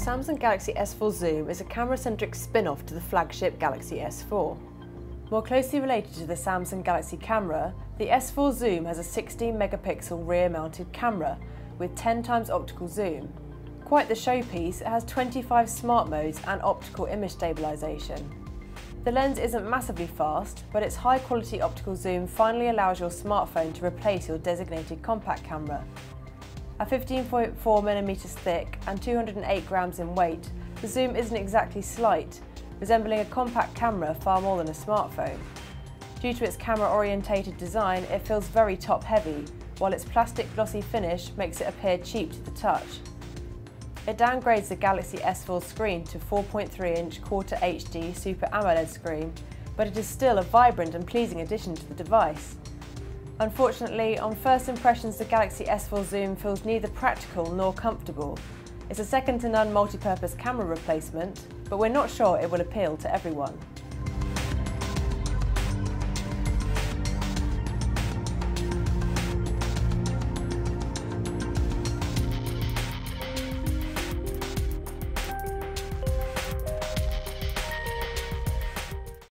Samsung Galaxy S4 Zoom is a camera-centric spin-off to the flagship Galaxy S4. More closely related to the Samsung Galaxy camera, the S4 Zoom has a 16-megapixel rear-mounted camera with 10 times optical zoom. Quite the showpiece, it has 25 smart modes and optical image stabilization. The lens isn't massively fast, but its high-quality optical zoom finally allows your smartphone to replace your designated compact camera. At 15.4mm thick and 208 grams in weight, the zoom isn't exactly slight, resembling a compact camera far more than a smartphone. Due to its camera-orientated design, it feels very top-heavy, while its plastic glossy finish makes it appear cheap to the touch. It downgrades the Galaxy S4 screen to 4.3-inch Quarter HD Super AMOLED screen, but it is still a vibrant and pleasing addition to the device. Unfortunately, on first impressions, the Galaxy S4 Zoom feels neither practical nor comfortable. It's a second-to-none multi-purpose camera replacement, but we're not sure it will appeal to everyone.